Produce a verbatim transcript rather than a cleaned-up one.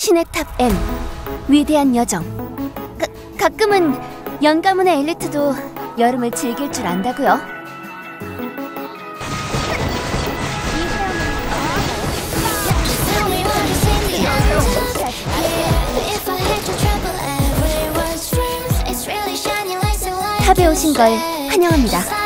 신의 탑 M, 위대한 여정. 가, 가끔은 연가문의 엘리트도 여름을 즐길 줄 안다고요. 탑에 오신 걸 환영합니다.